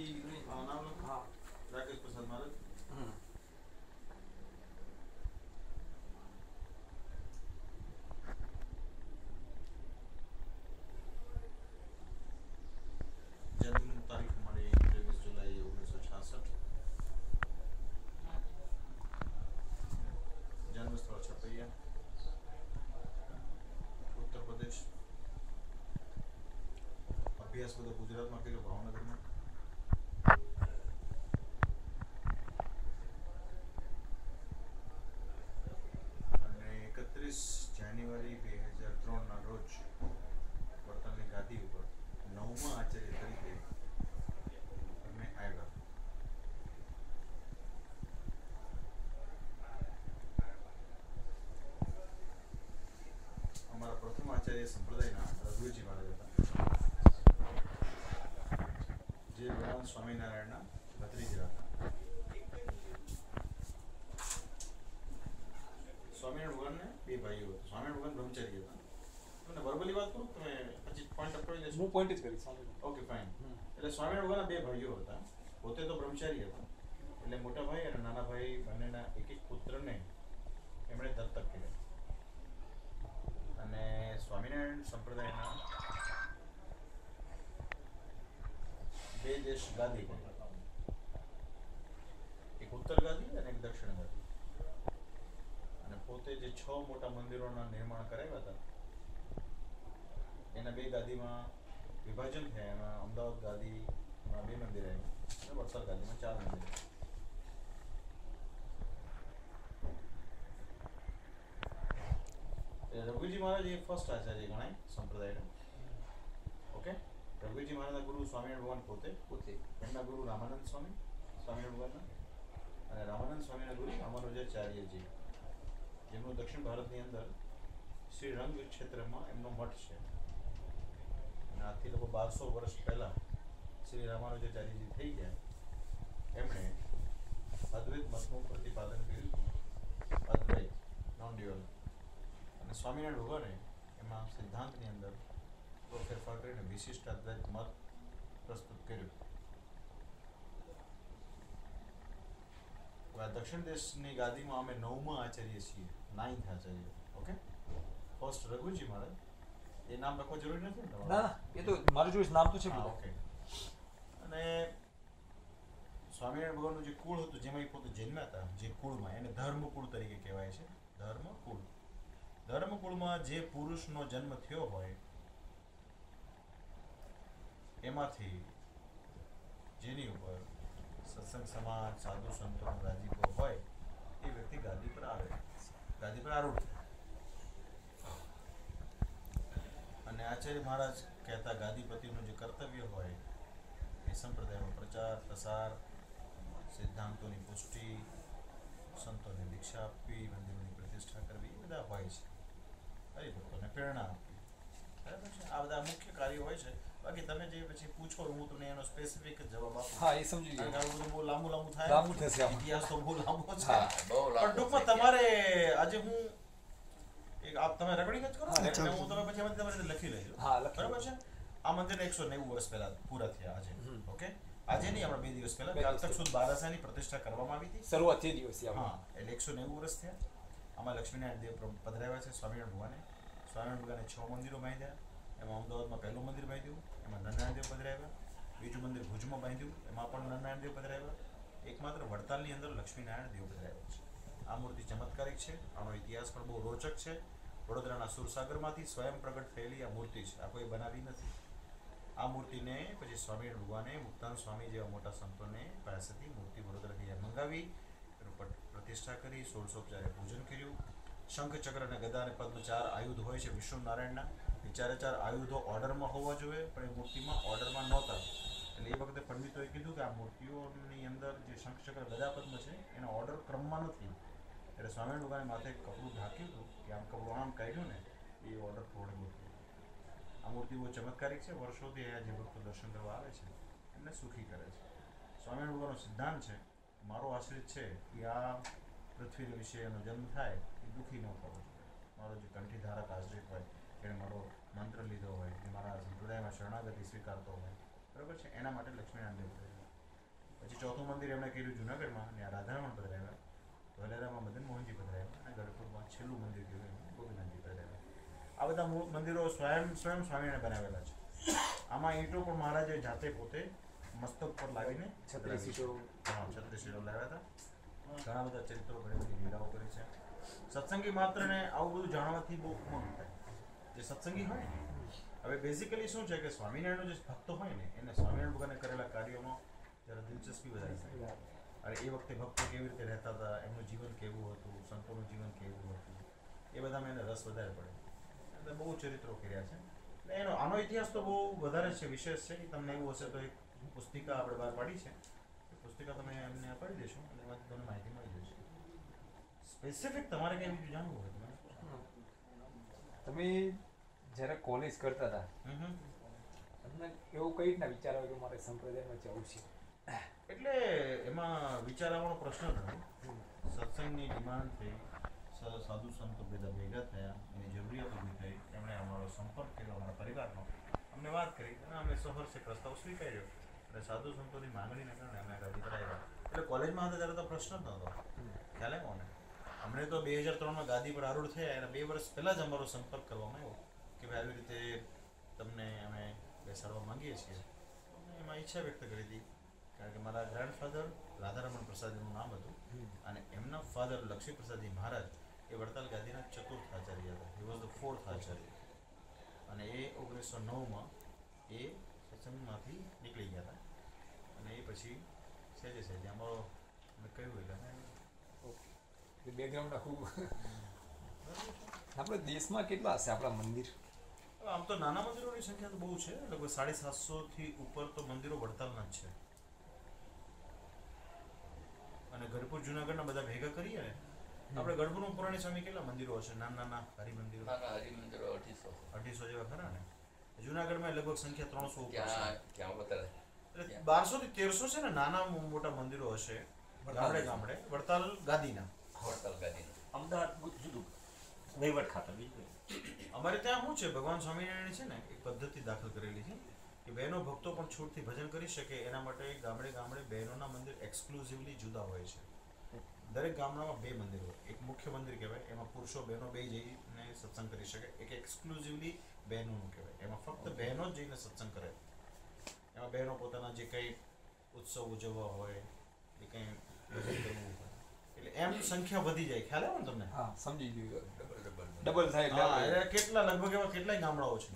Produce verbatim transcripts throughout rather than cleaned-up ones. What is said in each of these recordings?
की नहीं हाँ नाम लो। हाँ राकेश प्रसाद महाराज। हम्म जन्म तारीख हमारी तेईस जुलाई उन्नीस सौ छियासठ। जन्म स्थल छपैया उत्तर प्रदेश। अभ्यास બધો ગુજરાતમાં કર્યો ભાવનગરમાં। અને એકત્રીસ જાન્યુઆરી બે હજાર ત્રણના રોજ વર્તનની ગાદી ઉપર નવમા આચાર્ય તરીકે અમે આવ્યા। અમારા પ્રથમ આચાર્ય સંપ્રદાયના રઘુજી મહારાજ હતા, જે વેદાંત સ્વામિનારાયણના ભત્રીજા હતા। સ્વામિનારાયણ ભગવાનને બે ભાઈઓ હતા। સ્વામિનારાયણ ભગવાન બ્રહ્મચારી હતા। તમને વર્બલી વાત કરું તમે પછી પોઈન્ટ અપ કરી દેશો? હું પોઈન્ટ જ કરીશ। Okay fine. એટલે સ્વામિનારાયણ ભગવાનના બે ભાઈઓ હતા, પોતે તો બ્રહ્મચારી હતા। એટલે મોટા ભાઈ અને નાના ભાઈ બંનેના એક એક પુત્રને એમણે દત્તક કર્યા। અને સ્વામિનારાયણ સંપ્રદાયના બે દેશ ગાદી કરી, એક ઉત્તર ગાદી અને એક દક્ષિણ ગાદી। અને પોતે જે છ મોટા મંદિરોના નિર્માણ કરાવ્યા હતા એના બે ગાદીમાં વિભાજન થયા। એમાં અમદાવાદ ગાદીમાં બે મંદિર આવ્યા અને વડસર ગાદીમાં ચાર મંદિર। રઘુજી મહારાજ એ ફર્સ્ટ આચાર્ય ગણાય સંપ્રદાયના। ઓકે, રઘુજી મહારાજના ગુરુ સ્વામિનારાયણ ભગવાન પોતે પોતે એમના ગુરુ રામાનંદ સ્વામી સ્વામિનારાયણ ભગવાનના, અને રામાનંદ સ્વામીના ગુરુ રામાનુજાચાર્યજી, જેમનું દક્ષિણ ભારતની અંદર શ્રીરંગ ક્ષેત્રમાં એમનો મઠ છે। અને આજથી લોકો બારસો વર્ષ પહેલાં શ્રી રામાનુજાચાર્યજી થઈ ગયા। એમણે અદ્વૈત મતનું પ્રતિપાદન કર્યું હતું, અદ્વૈત નોન ડ્યુઅલ। અને સ્વામિનારાયણ ભગવાને એમાં સિદ્ધાંતની અંદર તો ફેરફાર કરીને વિશિષ્ટ અદ્વૈત મત પ્રસ્તુત કર્યું। હવે દક્ષિણ દેશની ગાદીમાં અમે નવમા આચાર્ય છીએ, નાઇન્થ આચાર્ય। ઓકે, ફર્સ્ટ રઘુજી મહારાજ, એ નામ લખવા જરૂરી નથી ને? ના એ તો મારું જોઈશ નામ તો છે। હા ઓકે। અને સ્વામિનારાયણ ભગવાનનું જે કુળ હતું જેમાં એ પોતે જન્મ્યા હતા, જે કુળમાં, એને ધર્મકુળ તરીકે કહેવાય છે, ધર્મકુળ। ધર્મકુળમાં જે પુરુષનો જન્મ થયો હોય એમાંથી જેની ઉપર સત્સંગ સમાજ સાધુ સંતોનો રાજીપો હોય એ વ્યક્તિ ગાદી પર આવે, ગાદી પર આરૂઢ થાય। અને આચાર્ય મહારાજ કહેતા ગાદીપતિનું જે કર્તવ્ય હોય એ સંપ્રદાયનો પ્રચાર પ્રસાર, સિદ્ધાંતોની પુષ્ટિ, સંતોને દીક્ષા આપવી, મંદિરોની પ્રતિષ્ઠા કરવી, એ બધા હોય છે। હરિભક્તોને પ્રેરણા આપવી, બરાબર છે? આ બધા મુખ્ય કાર્યો હોય છે। બાકી તમે જે પછી પૂછો હું તમને એનો સ્પેસિફિક જવાબ આપું। હા એ સમજી ગયો। આ બધું બહુ લાંબુ લાંબુ થાય, લાંબુ થશે આમાં। ઇતિહાસ તો બહુ લાંબો છે। હા બહુ પણ લાંબુ ટૂંકમાં છે। તમારે આજે હું એક આપ તમે રેકોર્ડિંગ જ કરો હા, ને, recording. એટલે હું તમે પછી એમાંથી તમારી રીતે લખી લેજો, હા લખી બરાબર છે? આ મંદિરને એકસો નેવું વર્ષ પહેલા પૂરા થયા આજે। હમ। ઓકે, આજે નહીં, આપણે બે દિવસ પહેલા બે દિવસ કારતક સુદ બારાસાની પ્રતિષ્ઠા કરવામાં આવી હતી। શરૂઆત તે દિવસથી આપણે। હા, એટલે એકસો નેવું વર્ષ થયા। આમાં લક્ષ્મીનારાયણ દેવ પ્ર- પધરાવ્યા છે સ્વામિનારાયણ ભગવાને। સ્વામિનારાયણ ભગવાને છ મંદિરો બાંધ્યા। એમાં અમદાવાદમાં પહેલું મંદિર બાંધ્યું, એમાં નરનારાયણ દેવ પધરાવ્યા। બીજું મંદિર ભુજમાં બાંધ્યું, એમાં પણ નરનારાયણ દેવ પધરાવ્યા। એકમાત્ર વડતાલની અંદર લક્ષ્મીનારાયણ દેવ પધરાવ્યા છે। આ મૂર્તિ ચમત્કારિક છે, આનો ઇતિહાસ પણ બહુ રોચક છે। વડોદરાના સુરસાગરમાંથી સ્વયં પ્રગટ થયેલી આ મૂર્તિ છે, આ કોઈ બનાવી નથી। આ મૂર્તિને પછી સ્વામિનારાયણ ભગવાને મુક્તાન સ્વામી જેવા મોટા સંતોને પાસેથી મૂર્તિ વડોદરાથી મંગાવી, એનું પટ- પ્રતિષ્ઠા કરી, ષોડશોપચારે પૂજન કર્યું। શંખ ચક્ર અને ગદા અને પદ્મ ચાર આયુધ હોય છે વિષ્ણુ નારાયણના। એ ચારે ચાર આયુધો ઓર્ડરમાં હોવા જોઈએ, પણ એ મૂર્તિમાં ઓર્ડરમાં નહોતા। એટલે એ વખતે પંડિતોએ કીધું કે આ મૂર્તિઓની અંદર જે શંખ ચક્ર ગદા પદ્મ છે એનો ઓર્ડર ક્રમમાં નથી। એટલે સ્વામિનારાયણ ભગવાને માથે કપડું ઢાંક્યું હતું કે આમ કપડું આમ કાઢ્યું ને એ ઓર્ડર પ્રમાણે મૂર્તિ। આ મૂર્તિ બહુ ચમત્કારિક છે, વર્ષોથી અહીંયા જે ભક્તો દર્શન કરવા આવે છે એમને સુખી કરે છે। સ્વામિનારાયણ ભગવાનનો સિદ્ધાંત છે, મારો આશ્રિત છે એ આ પૃથ્વી વિશે એનો જન્મ થાય એ દુઃખી ન થવો જોઈએ। મારો જે કંઠીધારક આશ્રિત હોય, એણે મારો મંત્ર લીધો હોય, એ મારા સંપ્રદાયમાં શરણાગતિ સ્વીકારતો હોય, બરાબર છે, એના માટે લક્ષ્મીનારાયણ દેવ પછી ચોથું મંદિર એમણે કર્યું જુનાગઢમાં, અને રાધારમણ પધરાવ્યા, ધોલેરામાં મદન મોહનજી પધરાવ્યા, અને ગઢપુરમાં છેલ્લું મંદિર કહેવાય એમાં ગોપીનાથજી પધરાવ્યા. આ બધા મૂળ મંદિરો સ્વયં સ્વયં સ્વામિનારાયણે બનાવેલા છે. આમાં ઈંટો પણ મહારાજે જાતે પોતે મસ્તક પર લાવીને છત્રીસ ઈંટો હા છત્રીસ ઈંટો લાવ્યા હતા. ઘણા બધા ચરિત્રો, ઘણી બધી લીલાઓ કરી છે. સત્સંગી માત્રને આવું બધું જાણવાથી બહુ ઉમંગ થાય. જે સત્સંગી હોય ને, હવે બેઝિકલી શું છે કે સ્વામિનારાયણનો જે ભક્તો હોય ને એને સ્વામિનારાયણ ભગવાને કરેલા કાર્યોમાં જરા દિલચસ્પી વધારે થાય. અને એ વખતે ભક્તો કેવી રીતે રહેતા હતા, એમનું જીવન કેવું હતું, સંતોનું જીવન કેવું હતું, એ બધામાં એને રસ વધારે પડે. એટલે બહુ ચરિત્રો કર્યા છે. એટલે એનો આનો ઇતિહાસ તો બહુ વધારે છે, વિશેષ છે. તમને એવું હશે તો એક પુસ્તિકા આપણે બહાર પાડી છે, એ પુસ્તિકા તમે એમને અપાડી દેશો અને એમાંથી તમને માહિતી મળી જશે. સ્પેસિફિક તમારે કંઈ બીજું જાણવું હોય તમે તમે જ્યારે કોલેજ કરતા હતા હમ તમને એવું કઈ રીતના વિચાર આવ્યો કે મારે સંપ્રદાયમાં જવું છે? એટલે એમાં વિચાર આવવાનો પ્રશ્ન જ નથી. સત્સંગની ડિમાન્ડ થઈ, સ- સાધુ સંતો બધા ભેગા થયા, એની જરૂરિયાત ઊભી થઈ, એમણે અમારો સંપર્ક કર્યો, અમારા પરિવારનો, અમને વાત કરી અને અમે સહર્ષે પ્રસ્તાવ સ્વીકાર્યો. અને સાધુ સંતોની માંગણીને કારણે અમે ગાદી પર આવ્યા. એટલે કોલેજમાં હતા ત્યારે તો પ્રશ્ન જ નહોતો. ખ્યાલ આવ્યો ને? અમને તો બે હજાર ત્રણમાં ગાદી પર આરૂઢ થયા એના બે વર્ષ પહેલાં જ અમારો સંપર્ક કરવામાં આવ્યો કે ભાઈ આવી રીતે તમને અમે બેસાડવા માંગીએ છીએ. અમે એમાં ઈચ્છા વ્યક્ત કરી હતી, કારણ કે મારા ગ્રાન્ડફાધર રાધારમણ પ્રસાદનું નામ હતું અને એમના ફાધર લક્ષ્મી પ્રસાદજી મહારાજ એ વડતાલ ગાદીના ચતુર્થ આચાર્ય હતા. He was the fourth Acharya. અને એ ઓગણીસો નવમાં એ સત્સંગમાંથી નીકળી ગયા હતા. અને એ પછી સહેજે સહેજે અમારો મેં કહ્યું એટલે બેકગ્રાઉન્ડ આખું. આપણે દેશમાં કેટલા હશે આપણા મંદિર? આમ તો નાના મંદિરોની સંખ્યા તો બહુ છે, લગભગ સાડી સાતસો થી ઉપર તો મંદિરો વડતાલના જ છે. અને ગઢપુર જુનાગઢના બધા ભેગા કરીએ ને, આપણે ગઢપુરમાં પુરાણી સ્વામી કેટલા મંદિરો હશે? નાના નાના હરિ મંદિરો હરિમંદિરો અઢીસો અઢીસો જેવા ખરા ને. જુનાગઢમાં લગભગ સંખ્યા ત્રણસો ઉપર છે. ક્યાં ક્યાં વધારે એટલે બારસો થી તેરસો છે ને નાના મોટા મંદિરો હશે ગામડે ગામડે વડતાલ ગાદીના. વડતાલ ગાદીનું અમદાવાદ જુદું વહીવટ ખાતા બીજું અમારે ત્યાં શું છે, ભગવાન સ્વામિનારાયણ છે ને એક પદ્ધતિ દાખલ કરેલી છે કે બહેનો ભક્તો પણ છૂટથી ભજન કરી શકે એના માટે ગામડે ગામડે બહેનોના મંદિર એક્સક્લુઝિવલી જુદા હોય છે. દરેક ગામડામાં બે મંદિર હોય. એક મુખ્ય મંદિર કહેવાય, એમાં પુરુષો બહેનો બે જઈને સત્સંગ કરી શકે. એક એક્સક્લુઝિવલી બહેનોનું કહેવાય, એમાં ફક્ત બહેનો જ જઈને સત્સંગ કરે. એમાં બહેનો પોતાના જે કંઈ ઉત્સવ ઉજવવા હોય, એ કંઈ ભજન કરવું હોય, એટલે એમ સંખ્યા વધી જાય. ખ્યાલ આવે ને તમને? હા, સમજી ગયું. ડબલ ડબલ ડબલ થાય એટલે હા, આપણે- એટલે કેટલા લગભગ એવા કેટલાય ગામડાઓ છે.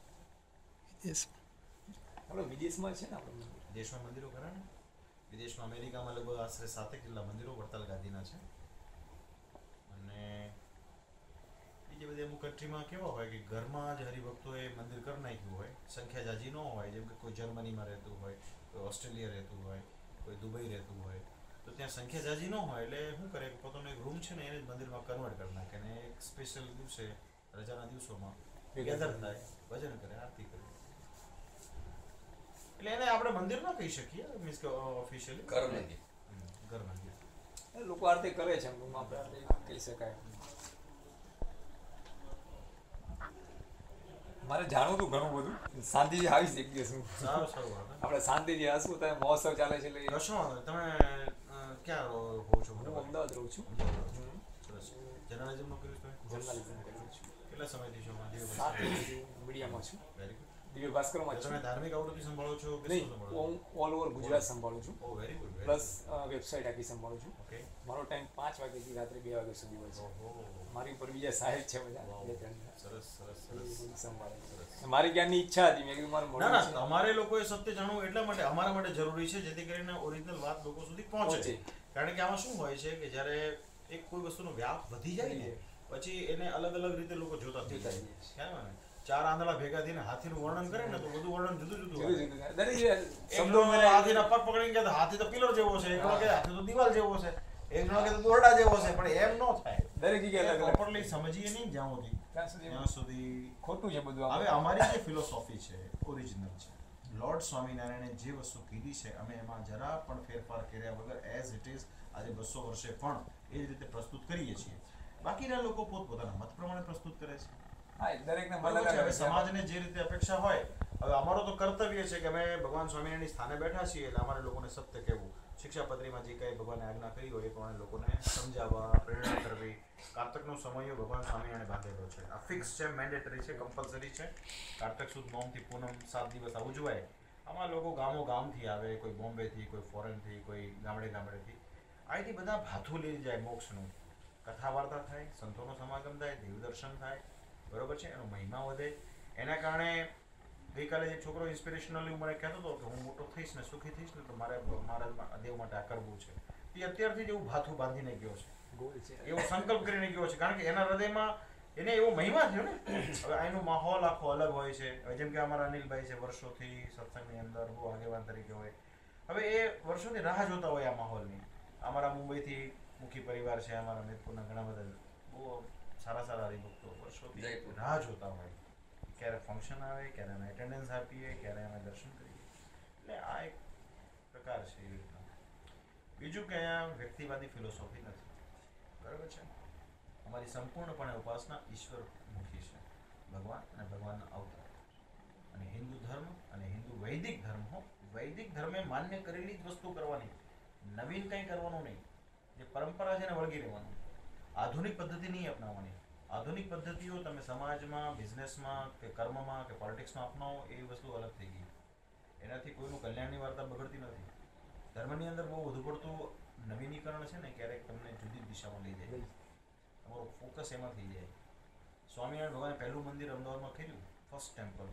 આપણે વિદેશમાં છે ને આપણે મંદિર. દેશમાં મંદિરો ખરા ને. વિદેશમાં અમેરિકામાં લગભગ આશરે સાતેક જેટલા મંદિરો વડતાલ ગાદીના છે. અને બીજી બધી અમુક કન્ટ્રીમાં કેવા હોય કે ઘરમાં જ હરિભક્તોએ મંદિર કરી નાખ્યું હોય, સંખ્યા જાજી ન હોય, જેમ કે કોઈ જર્મનીમાં રહેતું હોય, કોઈ ઓસ્ટ્રેલિયા રહેતું હોય, કોઈ દુબઈ રહેતું હોય, તો ત્યાં સંખ્યા જાજી ન હોય એટલે શું કરે કે પોતાનો એક રૂમ છે ને એને જ મંદિરમાં કન્વર્ટ કરી નાખે અને એક સ્પેશિયલ દિવસે રજાના દિવસોમાં ગેધર થાય, ભજન કરે, આરતી કરે. એટલે એને આપણે મંદિર ના કહી શકીએ, મીન્સ કે ઓફિશિયલી ઘર મંદિર ઘર મંદિર. એ લોકો આરતી કરે છે, એમ આપણે આરતી કહી શકાય. મારે જાણવું હતું ઘણું બધું. શાંતિથી આવીશ એક દિવસ હું. સારું સારું વાંધો નહીં. આપણે શાંતિથી હસવું. તમે મહોત્સવ ચાલે છે એટલે કશો વાંધો નહીં. તમે અ, ક્યાં રહો રહો છો? હું અમદાવાદ રહું છું. સરસ. જર્નલિઝમનું કર્યું તમે? જર્નલિઝમ કરું છું. કેટલા સમયથી છો આમાં? સાત વર્ષથી મીડિયામાં છું. Very good. દિવ્ય ભાસ્કરમાં જ તમે છું. ધાર્મિક આવૃત્તિ સંભાળો છો કે નહીં, શું સંભાળો હું ઓલ ઓવર ગુજરાત સંભાળું છું. છો? Oh very good. Plus website આખી સંભાળું છું. ઓકે. મારો ટાઈમ પાંચ વાગ્યાથી રાત્રે બે વાગ્યા સુધી હોય છે. ઓહો. મારી ઉપર બીજા સાહેબ છે બધા વાવ. બે ત્રણ સરસ સરસ એ સરસ. બધું સંભાળે છે. સરસ. મારી ક્યાંની ઈચ્છા હતી, મેં કીધું મારે ના મળવું ના, છે. તમારે લોકોએ સત્ય જાણવું એટલા માટે અમારા માટે જરૂરી છે જેથી કરીને ઓરિજિનલ વાત લોકો સુધી પહોંચે. પહોંચે. કારણ કે આમાં શું હોય છે કે જ્યારે એક કોઈ વસ્તુનો વ્યાપ વધી જાય ને પછી એને અલગ અલગ રીતે લોકો જોતા થઈ જોતા જાય. થઈ જાય. ખ્યાલ આવે ને? ચાર આંધળા ભેગા થઈને હાથીનું વર્ણન કરે ને તો બધું વર્ણન જુદું જુદું જુદું હોય. જુદું થાય. દરેક જગ્યાએ એક શબ્દો જણો મને હાથીના પગ પકડીને કહે તો હાથી તો પિલર જેવો છે, એક જણો કહે હાથી તો દિવાલ જેવો છે, એક જણો કહે તો દોરડા જેવો છે, પણ એમ ન થાય. દરેક જગ્યાએ અલગ અલગ પ્રોપરલી સમજીએ નહીં જ્યાં સુધી ત્યાં સુધી ત્યાં સુધી ખોટું છે બધું. હવે અમારી જે ફિલોસોફી છે ઓરિજિનલ છે. લોર્ડ સ્વામિનારાયણે જે વસ્તુ કીધી છે અમે એમાં જરા પણ ફેરફાર કર્યા વગર એઝ ઇટ ઇઝ આજે બસો વર્ષે પણ એ જ રીતે પ્રસ્તુત કરીએ છીએ. બાકીના લોકો પોતપોતાના મત પ્રમાણે પ્રસ્તુત કરે છે. હા, દરેકને મન બરાબર છે. અલગ હવે આવે છે. સમાજને જે રીતે અપેક્ષા હોય હવે અમારો તો કર્તવ્ય છે કે અમે ભગવાન સ્વામિનારાયણની સ્થાને બેઠા છીએ એટલે અમારે લોકોને સત્ય કહેવું, શિક્ષાપત્રીમાં જે કંઈ ભગવાને આજ્ઞા કરી હોય એ પ્રમાણે લોકોને સમજાવવા, પ્રેરણા કરવી. કારતકનો સમય ભગવાન સ્વામિનારાયણે બાંધેલો છે, આ ફિક્સ છે, મેન્ડેટરી છે, કમ્પલસરી છે. કારતક સુદ નોમથી પૂનમ સાત દિવસ આ ઉજવાય. આમાં લોકો ગામો ગામથી આવે, કોઈ બોમ્બેથી, કોઈ ફોરેનથી, કોઈ ગામડે ગામડેથી. અહીંથી બધા ભાથું લઈ જાય મોક્ષનું. કથા વાર્તા થાય, સંતોનો સમાગમ થાય, દેવદર્શન થાય, બરોબર છે, એનો મહિમા વધે. એના કારણે ગઈકાલે એક છોકરો ઇન્સ્પિરેશનલી મને કહેતો હતો કે હું મોટો થઈશ ને સુખી થઈશ ને તો મારે મારા દેવ માટે આ કરવું છે. એ અત્યારથી જ એવું ભાથું બાંધીને ગયો છે, ગોલ છે, એવો સંકલ્પ કરીને ગયો છે, કારણ કે એના હૃદયમાં એને એવો મહિમા થયો ને. હવે અહીંનો માહોલ આખો અલગ હોય છે. હવે જેમ કે અમારા અનિલભાઈ છે, વર્ષોથી સત્સંગની અંદર બહુ આગેવાન તરીકે હોય. હવે એ વર્ષોથી રાહ જોતા હોય આ માહોલની. અમારા મુંબઈથી મુખી પરિવાર છે, અમારા મેદપુરના ઘણા બધા બહુ સારા સારા હરિભક્તો વર્ષોથી રાહ જોતા હોય ક્યારે ફંક્શન આવે, ક્યારે અમે એટેન્ડન્સ આપીએ, ક્યારે અમે દર્શન કરીએ. એટલે આ એક પ્રકાર છે એવી રીતના. બીજું કે અહીંયા વ્યક્તિવાદી ફિલોસોફી નથી, બરાબર છે. અમારી સંપૂર્ણપણે ઉપાસના ઈશ્વરમુખી છે, ભગવાન અને ભગવાનના અવતાર. અને હિન્દુ ધર્મ અને હિન્દુ વૈદિક ધર્મ હો, વૈદિક ધર્મે માન્ય કરેલી જ વસ્તુ કરવાની, નવીન કંઈ કરવાનું નહીં. જે પરંપરા છે એને વળગી રહેવાનું, આધુનિક પદ્ધતિ નહીં અપનાવવાની. આધુનિક પદ્ધતિઓ તમે સમાજમાં, બિઝનેસમાં કે કર્મમાં કે પોલિટિક્સમાં અપનાવો એ વસ્તુ અલગ થઈ ગઈ. એનાથી કોઈનું કલ્યાણની વાર્તા બગડતી નથી. ધર્મની અંદર બહુ વધુ પડતું નવીનીકરણ છે ને ક્યારેક તમને જુદી દિશામાં લઈ જાય, તમારો ફોકસ એમાં થઈ જાય. સ્વામિનારાયણ ભગવાને પહેલું મંદિર અમદાવાદમાં કર્યું, ફર્સ્ટ ટેમ્પલ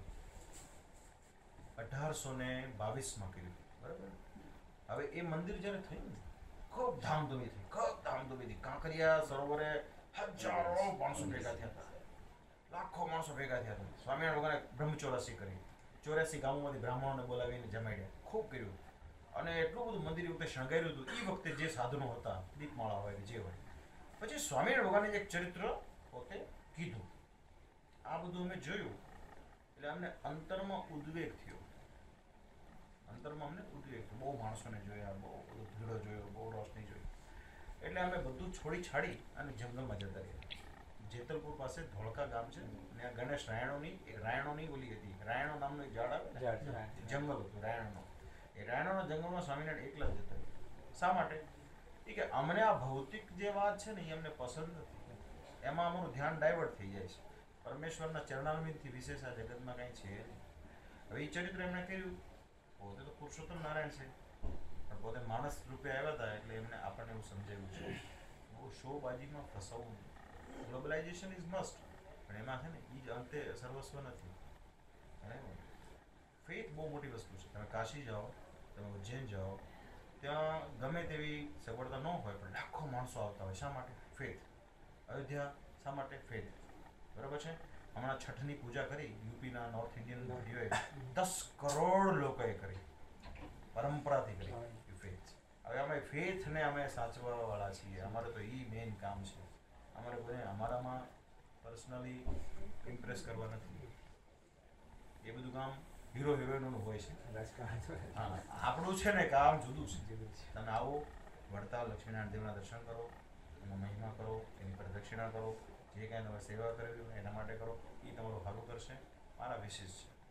અઢારસો ને બાવીસમાં કર્યું, બરાબર. હવે એ મંદિર જ્યારે થયું ને ખૂબ ધામધૂમીથી, ખૂબ ધામધૂમીથી કાંકરિયા સરોવરે હજારો માણસો ભેગા થયા હતા, લાખો માણસો ભેગા થયા હતા. સ્વામિનારાયણ ભગવાને બ્રહ્મચોરાસી કરી, ચોર્યાસી ગામોમાંથી બ્રાહ્મણોને બોલાવીને જમાડ્યા, ખૂબ કર્યું. અને એટલું બધું મંદિર વખતે શણગાર્યું હતું. એ વખતે જે સાધનો હતા, દીપમાળા હોય જે હોય. પછી સ્વામિનારાયણ ભગવાને એક ચરિત્ર પોતે કીધું. આ બધું અમે જોયું એટલે અમને અંતરમાં ઉદ્વેગ થયો, અંતરમાં અમને ઉદ્વેગ થયો. બહુ માણસોને જોયા, બહુ બધો ભીડો જોયો, બહુ રોશની જોઈ. એટલે અમે બધું છોડી છાડી અને જંગલમાં જતા રહ્યા. જેતલપુર પાસે ધોળકા ગામ છે, ત્યાં ગણેશ રાયણોની એક રાયણોની ઓલી હતી, રાયણો નામનું એક ઝાડ આવે ને, જંગલ હતું રાયણોનો. એ રાયણોના જંગલમાં સ્વામિનારાયણ એકલા જ જતા રહ્યા. શા માટે? એ કે અમને આ ભૌતિક જે વાત છે ને એ અમને પસંદ નથી, એમાં અમારું ધ્યાન ડાયવર્ટ થઈ જાય છે. પરમેશ્વરના ચરણારવિંદથી વિશેષ આ જગતમાં કાંઈ છે નહીં. હવે એ ચરિત્ર એમણે કહ્યું, પોતે તો પુરુષોત્તમ નારાયણ છે પણ પોતે માણસ રૂપે આવ્યા હતા એટલે એમને આપણને એવું સમજાવ્યું છે બહુ શોબાજીમાં ફસાવવું નહીં. ગ્લોબલાઇઝેશન ઇઝ મસ્ટ, પણ એમાં છે ને એ જ અંતે સર્વસ્વ નથી. બરાબર. ફેથ બહુ મોટી વસ્તુ છે. તમે કાશી જાઓ, તમે ઉજ્જૈન જાઓ, ત્યાં ગમે તેવી સગવડતા ન હોય પણ લાખો માણસો આવતા હોય. શા માટે? ફેથ. અયોધ્યા શા માટે? ફેથ. બરાબર છે. હમણાં છઠની પૂજા કરી યુપીના નોર્થ ઇન્ડિયન ભાઈઓએ, દસ કરોડ લોકોએ કરી, પરંપરાથી કરી ફેથ. હવે અમે ફેથને અમે સાચવાવાળા છીએ, અમારે તો એ મેઇન કામ છે. અમારે કોઈને અમારામાં પર્સનલી ઇમ્પ્રેસ કરવા નથી. એ બધું કામ હીરો હિરોઈનોનું હોય છે. હા, આપણું છે ને કામ જુદું છે. તમે આવો, વડતાલ લક્ષ્મીનારાયણ દેવના દર્શન કરો, એનો મહિમા કરો, એની પ્રદક્ષિણા કરો, જે કાંઈ તમે સેવા કરવી હોય એના માટે કરો, એ તમારું સારું કરશે. મારા વિશેષ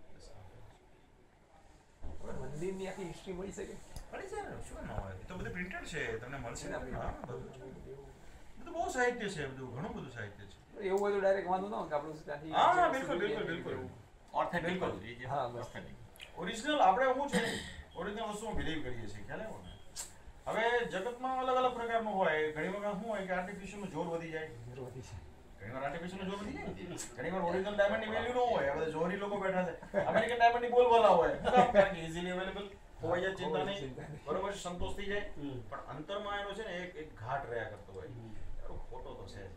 છે. મંદિરની આખી હિસ્ટ્રી મળી શકે? મળી જાય ને, શું ના હોય. એ તો બધું પ્રિન્ટેડ છે, તમને મળશે ને. હા, બધું બધું બહુ સાહિત્ય છે, બધું ઘણું બધું સાહિત્ય છે. એવું હોય તો ડાયરેક્ટ વાંધો ના હોય કે આપણું ત્યાંથી. હા, બિલકુલ બિલકુલ બિલકુલ ઓથેન્ટિક બિલકુલ. એ જે હા, બસ. ઓથેન્ટિક ઓરિજિનલ આપણે શું છે, ઓરિજિનલ વસ્તુઓ બિલીવ કરીએ છીએ, ખ્યાલ આવ્યો ને. હવે જગતમાં અલગ અલગ પ્રકારનું હોય. ઘણી વખત શું હોય કે આર્ટિફિશિયલનું જોર વધી જાય, જરૂરી છે. ઘણી વાર આર્ટિફિશિયલનું જોર વધી જાય, ઘણી વાર ઓરિજિનલ ડાયમંડની વેલ્યુ ન હોય. આ બધા જોહરી લોકો બેઠા છે, અમેરિકન ડાયમંડની બોલબાલા હોય, કારણ કે ઇઝીલી અવેલેબલ હોય જાય, ચિંતા નહીં, બરોબર છે, સંતોષ થઈ જાય. પણ અંતરમાં એનો છે ને એક એક ઘાટ રહ્યા કરતો હોય. ખોટો તો છે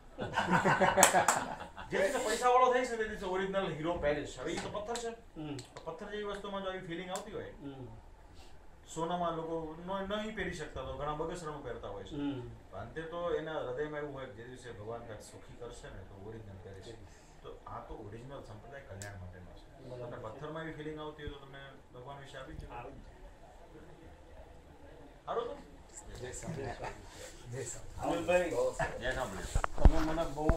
જે રીતે પૈસા વાળો થઈ છે તે દિવસે ઓરિજિનલ હીરો પેરિસ. હવે એ તો પથ્થર છે, પથ્થર જેવી વસ્તુમાં જો આવી ફિલિંગ આવતી હોય, સોનામાં લોકો નહીં પહેરી શકતા તો ઘણા બગસરાનું પહેરતા હોય છે. અંતે તો એના હૃદયમાં એવું હોય જે દિવસે ભગવાન કાંઈક સુખી કરશે ને તો ઓરિજિનલ પહેરે. તો આ તો ઓરિજિનલ સંપ્રદાય કલ્યાણ માટેનો છે. તમને પથ્થરમાં એવી ફિલિંગ આવતી હોય તો તમને ભગવાન વિશે આવી જ સારું તો જય સ્વામિનારાયણ. જય સ્વામિનારાયણ. અનિલભાઈ, જય સાંભળ્યું. તમે મને બહુ